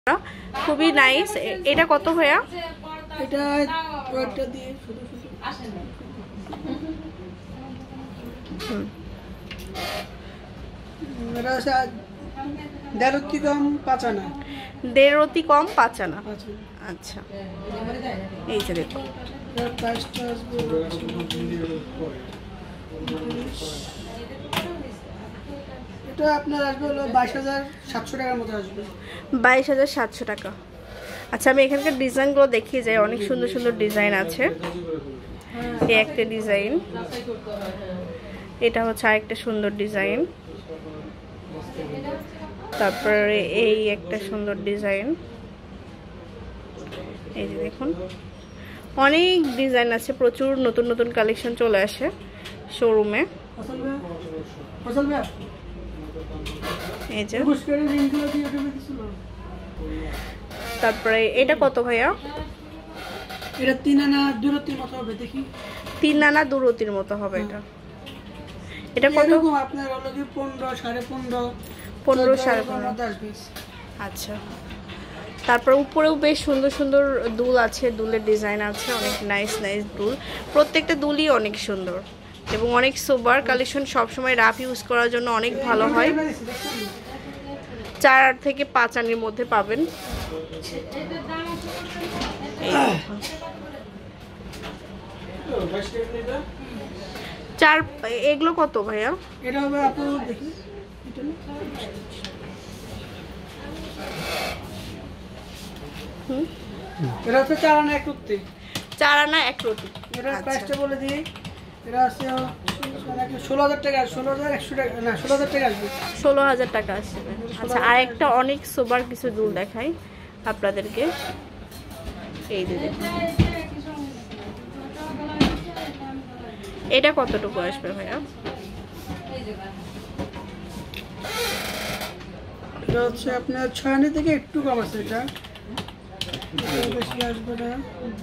খুবই নাইস। এটা কত ভাইয়া? এটা ওটা দিয়ে শুধু শুধু আসে না। এটা আছে 1.5 কম 5 আনা। 1.5 কম 5 আনা। আচ্ছা, এই যে দেখো প্রাইসটা আসবে এটা আপনার আসবে হলো 22,700 টাকার মতো আসবে। 22,700 টাকা। আচ্ছা, আমি এখানকার ডিজাইনগুলো দেখিয়ে যাই। অনেক সুন্দর সুন্দর ডিজাইন আছে। এই একটা ডিজাইন, এটা হচ্ছে আরেকটা সুন্দর ডিজাইন, তারপরে এই একটা সুন্দর ডিজাইন। এই যে দেখুন অনেক ডিজাইন আছে, প্রচুর নতুন নতুন কালেকশন চলে আসে শোরুমে। এই যে তারপরে এটা কত ভাইয়া? এটা 3 আনা দূরত্বের মতো হবে। দেখি 3 আনা দূরত্বের মতো হবে। এটা কত? আপনার হলো কি 15 15.5 15 আসবে। আচ্ছা, তারপর উপরেও বেশ সুন্দর সুন্দর দুল আছে, দুলের ডিজাইন আছে, অনেক নাইস নাইস দুল। প্রত্যেকটা দুলই অনেক সুন্দর এবং অনেক সোবার কালেকশন। সবসময় রাফ ইউজ করার জন্য অনেক ভালো হয়। 4 থেকে 5 আনার মধ্যে পাবেন। এগুলো কত ভাইয়া? এটা হবে আপনার দেখি এটা হচ্ছে 4 আনা 1 রতি। 4 আনা 1 রতি। এটা প্রাইসটা বলে দিই। এটা আছে 16,000 টাকা, 16,100 টাকা না 16,000 টাকা আসবে। 16,000 টাকা আসবে। আচ্ছা, আরেকটা অনেক সোবার কিছু দুল দেখাই আপনাদেরকে। এই যে দেখুন এটা কতটুকু আসবে ভাইয়া? এটা হচ্ছে আপনার 6 আনা থেকে একটু কম আছে। এটা বেশি আসবে না।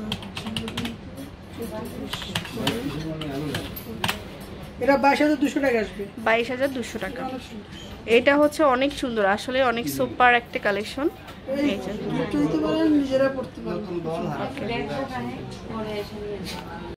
এটা 22,200 টাকা আসবে। 22,200 টাকা। এটা হচ্ছে অনেক সুন্দর, আসলে অনেক সুপার একটা কালেকশন। এই যে নিজেরা পড়তে পারবেন।